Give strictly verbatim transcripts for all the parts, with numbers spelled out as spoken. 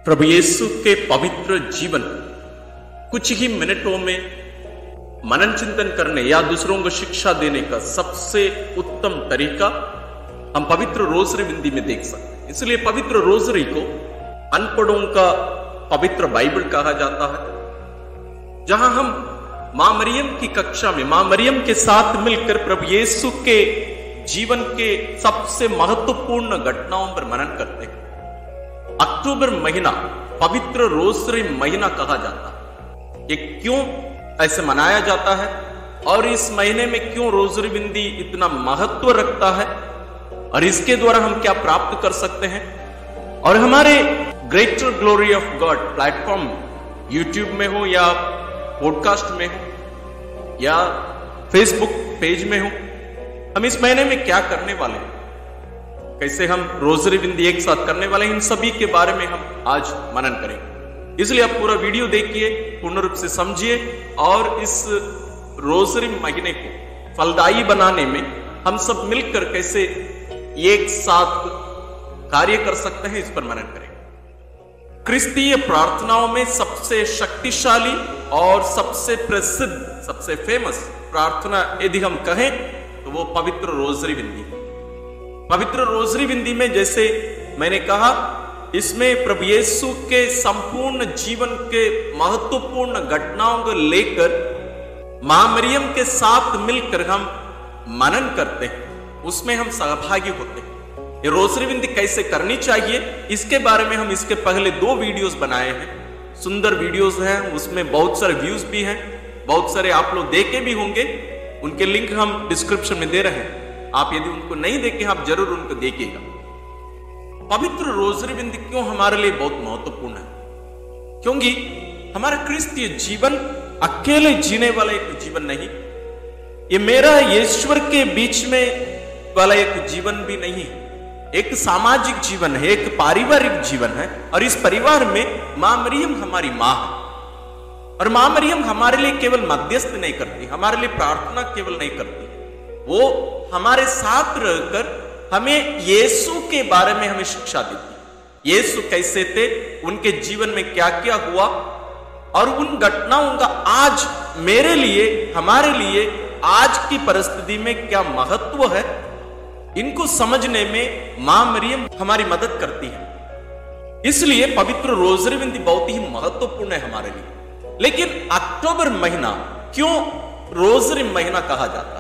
प्रभु यीशु के पवित्र जीवन कुछ ही मिनटों में मनन चिंतन करने या दूसरों को शिक्षा देने का सबसे उत्तम तरीका हम पवित्र रोजरी बिंदी में देख सकते हैं। इसलिए पवित्र रोजरी को अनपढ़ों का पवित्र बाइबल कहा जाता है, जहां हम मां मरियम की कक्षा में मां मरियम के साथ मिलकर प्रभु यीशु के जीवन के सबसे महत्वपूर्ण घटनाओं पर मनन करते हैं। अक्टूबर महीना पवित्र रोजरी महीना कहा जाता है। ये क्यों ऐसे मनाया जाता है और इस महीने में क्यों रोजरी बिंदी इतना महत्व रखता है और इसके द्वारा हम क्या प्राप्त कर सकते हैं, और हमारे greater glory of God platform YouTube में हो या पॉडकास्ट में हो या फेसबुक पेज में हो, हम इस महीने में क्या करने वाले हैं, कैसे हम रोजरी बिंदी एक साथ करने वाले हैं, इन सभी के बारे में हम आज मनन करेंगे। इसलिए आप पूरा वीडियो देखिए, पूर्ण रूप से समझिए और इस रोजरी महीने को फलदायी बनाने में हम सब मिलकर कैसे एक साथ कार्य कर सकते हैं, इस पर मनन करेंगे। क्रिस्तीय प्रार्थनाओं में सबसे शक्तिशाली और सबसे प्रसिद्ध, सबसे फेमस प्रार्थना यदि हम कहें तो वो पवित्र रोजरी बिंदी। पवित्र रोजरी बिंदी में, जैसे मैंने कहा, इसमें प्रभु यीशु के संपूर्ण जीवन के महत्वपूर्ण घटनाओं को लेकर मां मरियम के साथ मिलकर हम मनन करते हैं, उसमें हम सहभागी होते हैं। ये रोजरी बिंदी कैसे करनी चाहिए, इसके बारे में हम इसके पहले दो वीडियोस बनाए हैं, सुंदर वीडियोस हैं, उसमें बहुत सारे व्यूज भी हैं, बहुत सारे आप लोग देखे भी होंगे, उनके लिंक हम डिस्क्रिप्शन में दे रहे हैं। आप यदि उनको नहीं देखे, आप जरूर उनको देखिएगा। पवित्र रोजरी बिंदी क्यों हमारे लिए बहुत महत्वपूर्ण है? क्योंकि हमारा क्रिस्तीय जीवन अकेले जीने वाला एक जीवन नहीं, ये मेरा ईश्वर के बीच में वाला एक जीवन भी नहीं है, एक सामाजिक जीवन है, एक पारिवारिक जीवन है। और इस परिवार में मां मरियम हमारी मां है, और मां मरियम हमारे लिए केवल मध्यस्थ नहीं करती, हमारे लिए प्रार्थना केवल नहीं करती, वो हमारे साथ रहकर हमें यीशु के बारे में हमें शिक्षा देती। यीशु कैसे थे, उनके जीवन में क्या क्या हुआ, और उन घटनाओं का आज मेरे लिए, हमारे लिए आज की परिस्थिति में क्या महत्व है, इनको समझने में मां मरियम हमारी मदद करती है। इसलिए पवित्र रोजरी बिंदी बहुत ही महत्वपूर्ण है हमारे लिए। लेकिन अक्टूबर महीना क्यों रोजरी महीना कहा जाता है?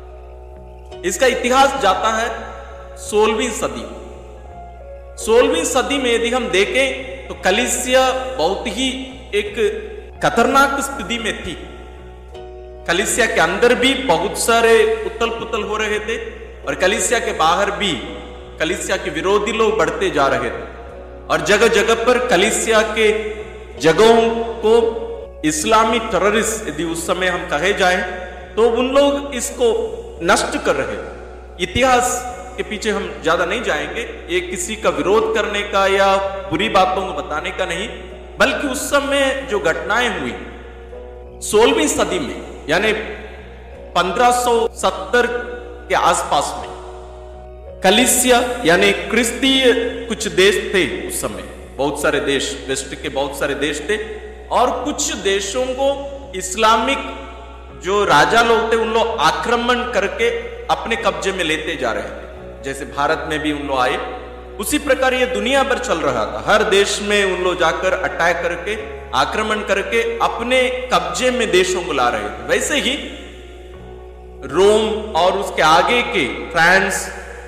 इसका इतिहास जाता है सोलहवीं सदी। सोलहवीं सदी में यदि हम देखें तो कलीसिया बहुत ही एक खतरनाक स्थिति में थी। कलीसिया के अंदर भी बहुत सारे उथल पुथल हो रहे थे, और कलीसिया के बाहर भी कलीसिया के विरोधी लोग बढ़ते जा रहे थे, और जगह जगह पर कलीसिया के जगहों को इस्लामी टेररिस्ट यदि उस समय हम कहे जाएं तो उन लोग इसको नष्ट कर रहे थे। इतिहास के पीछे हम ज्यादा नहीं जाएंगे, ये किसी का विरोध करने का या बुरी बातों को बताने का नहीं, बल्कि उस समय जो घटनाएं हुई सोलहवीं सदी में, यानी पंद्रह सौ सत्तर के आसपास में, कलीसिया यानी क्रिस्तीय कुछ देश थे उस समय, बहुत सारे देश, वेस्ट के बहुत सारे देश थे, और कुछ देशों को इस्लामिक जो राजा लोग थे उन लोग आक्रमण करके अपने कब्जे में लेते जा रहे थे। जैसे भारत में भी उन लोग आए, उसी प्रकार ये दुनिया भर चल रहा था। हर देश में उन लोग जाकर अटैक करके, आक्रमण करके अपने कब्जे में देशों को ला रहे थे। वैसे ही रोम और उसके आगे के फ्रांस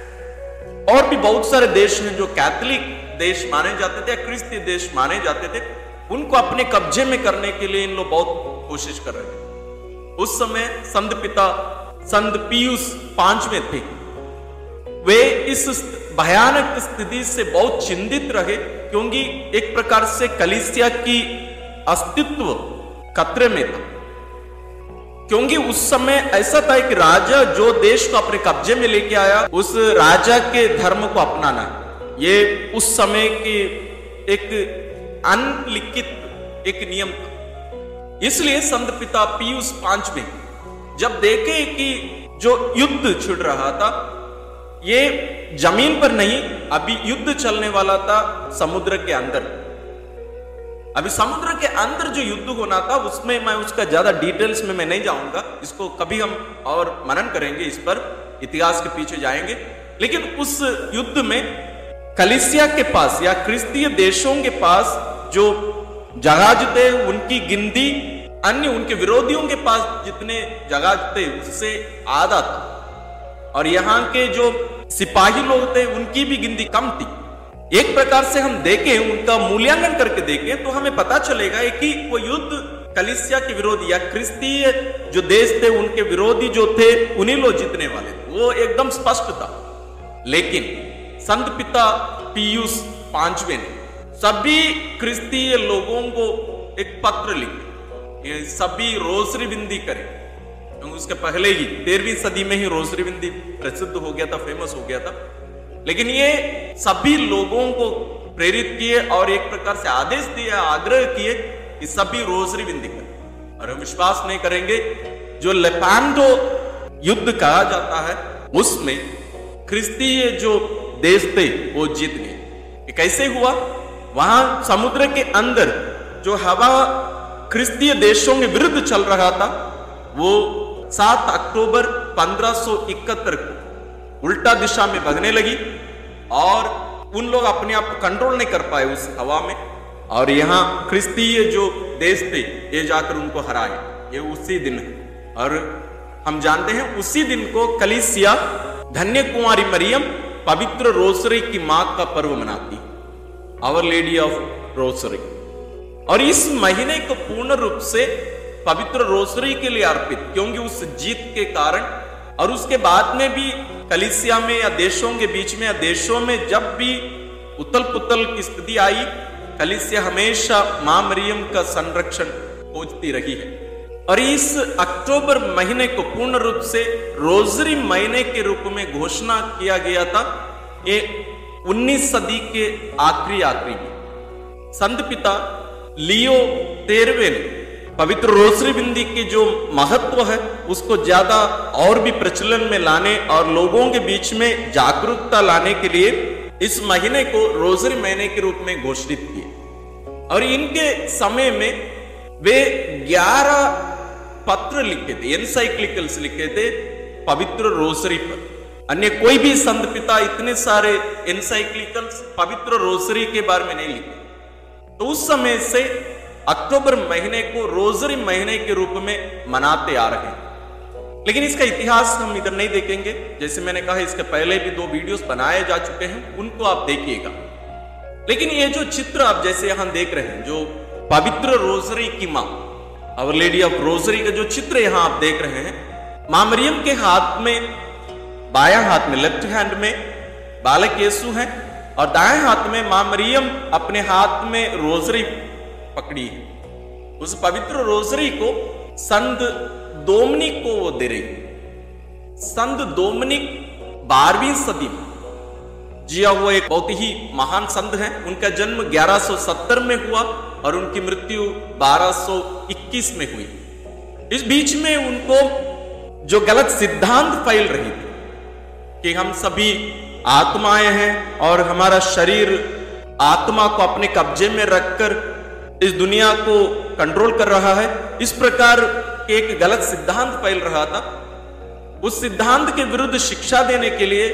और भी बहुत सारे देश हैं जो कैथोलिक देश माने जाते थे या क्रिस्तीय देश माने जाते थे, उनको अपने कब्जे में करने के लिए इन लोग बहुत कोशिश कर रहे थे। उस समय संत पिता संत पियूस पांचवें थे, वे इस भयानक स्थिति से बहुत चिंतित रहे, क्योंकि एक प्रकार से कलीसिया की अस्तित्व खतरे में था। क्योंकि उस समय ऐसा था कि राजा जो देश को अपने कब्जे में लेके आया, उस राजा के धर्म को अपनाना, ये उस समय की एक अनलिखित एक नियम था। इसलिए संत पिता पियूस पांचवें जब देखे कि जो युद्ध छिड़ रहा था, ये जमीन पर नहीं, अभी युद्ध चलने वाला था समुद्र के अंदर, अभी समुद्र के अंदर जो युद्ध होना था उसमें मैं उसका ज्यादा डिटेल्स में मैं नहीं जाऊंगा, इसको कभी हम और मनन करेंगे, इस पर इतिहास के पीछे जाएंगे। लेकिन उस युद्ध में कलीसिया के पास या क्रिस्तीय देशों के पास जो जहाज थे उनकी गिनती अन्य उनके विरोधियों के पास जितने जहाज थे उससे आधा था, और यहाँ के जो सिपाही लोग थे उनकी भी गिनती कम थी। एक प्रकार से हम देखें, उनका मूल्यांकन करके देखें तो हमें पता चलेगा कि वो युद्ध कलीसिया के विरोधी या क्रिस्तीय जो देश थे उनके विरोधी जो थे उन्हीं लोग जीतने वाले थे, वो एकदम स्पष्ट था। लेकिन संत पिता पियूस पांचवें ने सभी क्रिस्तीय लोगों को एक पत्र लिखे, ये सभी रोसरी बिंदी करें, क्योंकि उसके पहले ही तेरहवीं सदी में ही रोसरी बिंदी प्रसिद्ध हो गया था, फेमस हो गया था। लेकिन ये सभी लोगों को प्रेरित किए और एक प्रकार से आदेश दिया, आग्रह किए कि सभी रोसरी बिंदी करें। और हम विश्वास नहीं करेंगे, जो लेपांडो युद्ध कहा जाता है उसमें क्रिस्तीय जो देश थे वो जीत गए। कैसे हुआ? वहां समुद्र के अंदर जो हवा क्रिस्तीय देशों के विरुद्ध चल रहा था वो सात अक्टूबर पंद्रह सौ इकहत्तर को उल्टा दिशा में बगने लगी और उन लोग अपने आप को कंट्रोल नहीं कर पाए उस हवा में, और यहाँ क्रिस्तीय जो देश थे ये जाकर उनको हराए। ये उसी दिन है, और हम जानते हैं उसी दिन को कलीसिया धन्य कुंवारी मरियम पवित्र रोसरी की मां का पर्व मनाती, आवर लेडी ऑफ रोसरी। और इस महीने को पूर्ण रूप से पवित्र रोसरी के लिए अर्पित, क्योंकि उस जीत के कारण और उसके बाद में भी कलीसिया में या देशों के बीच में या देशों में जब भी उथल पुथल की स्थिति आई, कलीसिया हमेशा मां मरियम का संरक्षण खोजती रही है। और इस अक्टूबर महीने को पूर्ण रूप से रोजरी महीने के रूप में घोषणा किया गया था। ये उन्नीस सदी के आखिरी आखिरी में संत पिता लियो तेरहवें ने पवित्र रोसरी बिंदी की जो महत्व है उसको ज्यादा और भी प्रचलन में लाने और लोगों के बीच में जागरूकता लाने के लिए इस महीने को रोसरी महीने के रूप में घोषित किए। और इनके समय में वे ग्यारह पत्र लिखे थे, एनसाइक्लिकल्स लिखे थे पवित्र रोसरी पर। अन्य कोई भी संत पिता इतने सारे एनसाइक्लिकल्स पवित्र रोसरी के बारे में नहीं लिखे। तो उस समय से अक्टूबर महीने को रोजरी महीने के रूप में मनाते आ रहे हैं। लेकिन इसका इतिहास हम इधर नहीं देखेंगे, जैसे मैंने कहा इसके पहले भी दो वीडियोस बनाए जा चुके हैं, उनको आप देखिएगा। लेकिन ये जो चित्र आप जैसे यहां देख रहे हैं, जो पवित्र रोजरी की मां आवर लेडी ऑफ रोजरी का जो चित्र यहां आप देख रहे हैं, मां मरियम के हाथ में, बायां हाथ में लेफ्ट हैंड में बालक यीशु है और दाएं हाथ में मां मरियम अपने हाथ में रोजरी पकड़ी है। उस पवित्र रोजरी को संत दोमनिक को वो दे रही। संत दोमनिक बारहवीं सदी में जिया हुआ एक बहुत ही महान संत है। उनका जन्म ग्यारह सौ सत्तर में हुआ और उनकी मृत्यु बारह सौ इक्कीस में हुई। इस बीच में उनको जो गलत सिद्धांत फैल रही थी कि हम सभी आत्माएं हैं और हमारा शरीर आत्मा को अपने कब्जे में रखकर इस दुनिया को कंट्रोल कर रहा है, इस प्रकार एक गलत सिद्धांत फैल रहा था। उस सिद्धांत के विरुद्ध शिक्षा देने के लिए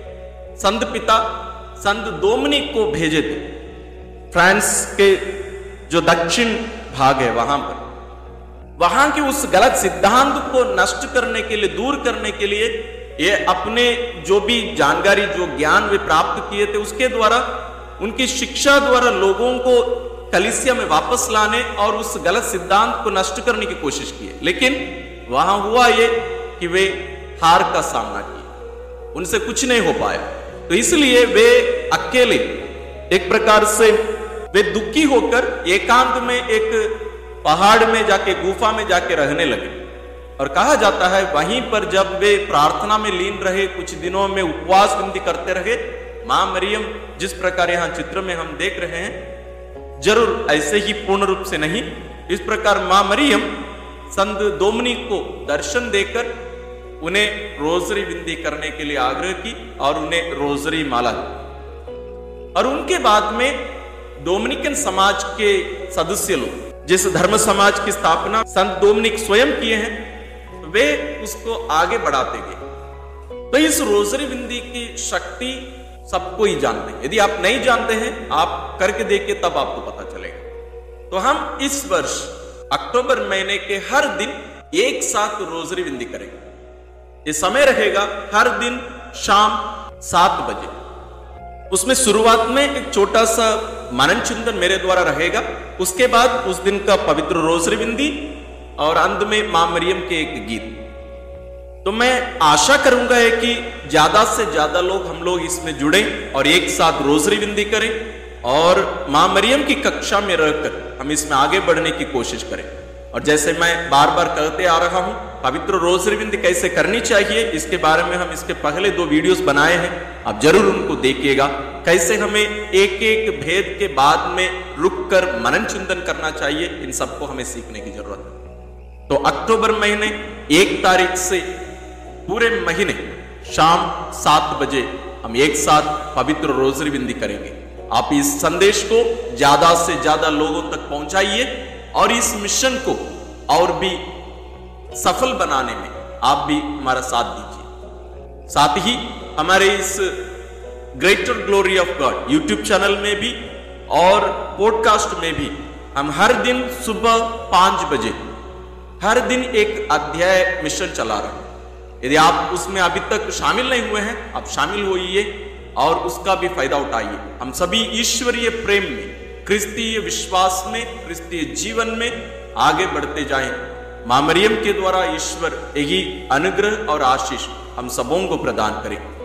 संत पिता संत दोमनिक को भेजे थे फ्रांस के जो दक्षिण भाग है वहां पर। वहां के उस गलत सिद्धांत को नष्ट करने के लिए, दूर करने के लिए ये अपने जो भी जानकारी, जो ज्ञान वे प्राप्त किए थे उसके द्वारा, उनकी शिक्षा द्वारा लोगों को कलीसिया में वापस लाने और उस गलत सिद्धांत को नष्ट करने की कोशिश की। लेकिन वहां हुआ ये कि वे हार का सामना किए, उनसे कुछ नहीं हो पाया। तो इसलिए वे अकेले एक प्रकार से वे दुखी होकर एकांत में एक पहाड़ में जाके, गुफा में जाके रहने लगे। और कहा जाता है वहीं पर जब वे प्रार्थना में लीन रहे, कुछ दिनों में उपवास बंदी करते रहे, मां मरियम जिस प्रकार यहां चित्र में हम देख रहे हैं, जरूर ऐसे ही पूर्ण रूप से नहीं, इस प्रकार मां मरियम संत दोमनिक को दर्शन देकर उन्हें रोजरी विंदी करने के लिए आग्रह की और उन्हें रोजरी माला दी। और उनके बाद में डोमिनिकन समाज के सदस्य लोग जिस धर्म समाज की स्थापना संत डोमिनिक स्वयं किए हैं, वे उसको आगे बढ़ाते गए। तो इस रोजरी बिंदी की शक्ति सबको ही जानते हैं। यदि आप नहीं जानते हैं, आप करके देखिए, तब आपको पता चलेगा। तो हम इस वर्ष अक्टूबर महीने के हर दिन एक साथ रोजरी बिंदी करेंगे। ये समय रहेगा हर दिन शाम सात बजे। उसमें शुरुआत में एक छोटा सा मनन चिंतन मेरे द्वारा रहेगा, उसके बाद उस दिन का पवित्र रोजरी बिंदी और अंत में मां मरियम के एक गीत। तो मैं आशा करूंगा है कि ज्यादा से ज्यादा लोग हम लोग इसमें जुड़े और एक साथ रोजरी बिंदी करें और मां मरियम की कक्षा में रहकर हम इसमें आगे बढ़ने की कोशिश करें। और जैसे मैं बार बार कहते आ रहा हूं, पवित्र रोजरी बिंदी कैसे करनी चाहिए, इसके बारे में हम इसके पहले दो वीडियोस बनाए हैं, आप जरूर उनको देखिएगा। कैसे हमें एक एक भेद के बाद में रुककर मनन चिंतन करना चाहिए, इन सबको हमें सीखने की जरूरत है। तो अक्टूबर महीने एक तारीख से पूरे महीने शाम सात बजे हम एक साथ पवित्र रोजरी बिंदी करेंगे। आप इस संदेश को ज्यादा से ज्यादा लोगों तक पहुंचाइए और इस मिशन को और भी सफल बनाने में आप भी हमारा साथ दीजिए। साथ ही हमारे इस greater glory of God YouTube channel में भी और पॉडकास्ट में भी हम हर दिन सुबह पांच बजे हर दिन एक अध्याय मिशन चला रहे हैं। यदि आप उसमें अभी तक शामिल नहीं हुए हैं, आप शामिल होइए और उसका भी फायदा उठाइए। हम सभी ईश्वरीय प्रेम में, क्रिस्तीय विश्वास में, क्रिस्तीय जीवन में आगे बढ़ते जाएं। मां मरियम के द्वारा ईश्वर यही अनुग्रह और आशीष हम सबों को प्रदान करें।